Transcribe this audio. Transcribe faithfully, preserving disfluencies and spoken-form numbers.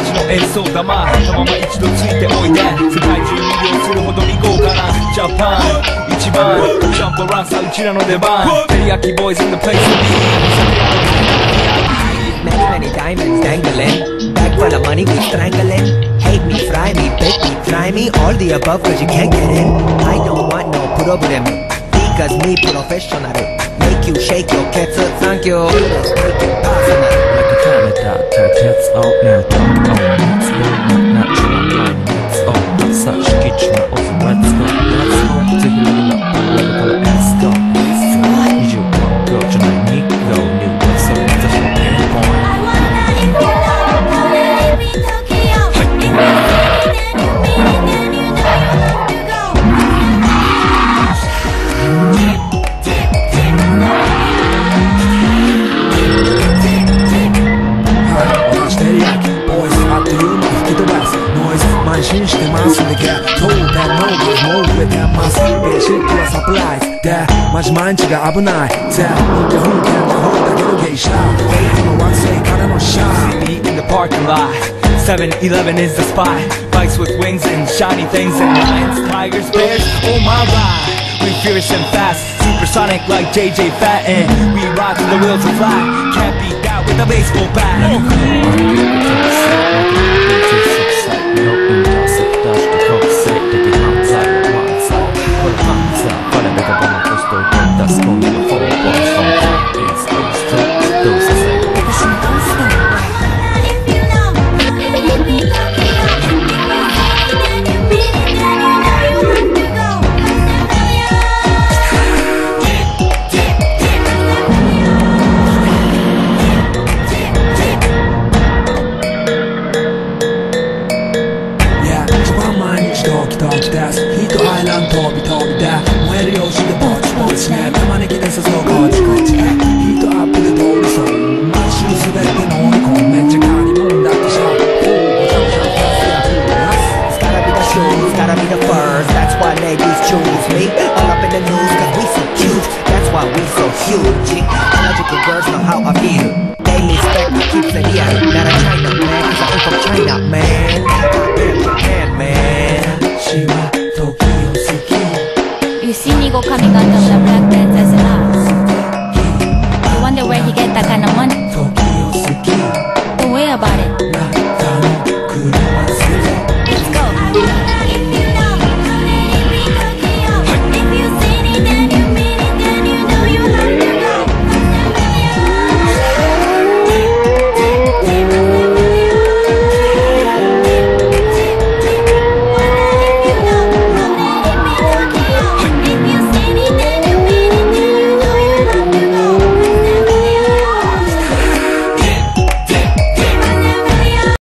じの演奏玉のまま一度ついておいで世界中魅了するほどに豪華なジャパン一番ジャンプランさうちらの出番テリヤキボーイズ in the place to be Many many diamonds dangling Bag full of money we strangling Hate me, fry me, bake me, try me All the above cause you can't get in I don't want no problem Because me professional Make you shake your cats Thank you Let's make it personal Like a Canada, take hits out now Don't own It's not natural line It's all not such kitchen Awesome, let's go Let's go To the level up Level color let's go Need you one go Tonight need go New one so Just a pinpoint Mansion してますんで Get told that no one's more with that must be shit はサプライズでマジ毎日が危ないぜ忍者風景の方だけの芸者エイの惑星からのシャー See me in the parking lot seven eleven is the spot Bikes with wings and shiny things And lions, tigers, bears, oh my ride We fierce and fast Supersonic like J J Fatten We ride till the wheels are flat Can't beat that with a baseball bat ヒートアイランド飛び飛びで燃えるようしでぼちぼちね玉ねぎで誘うこっちこっちヒートアップで通りそう毎週滑って飲み込むめっちゃ借り物だってしょお茶もしゃべってやる It's gotta be the shoes, gotta be the furs That's why ladies choose me All up in the news cause we so cute That's why we so huge Allergic girls know how I feel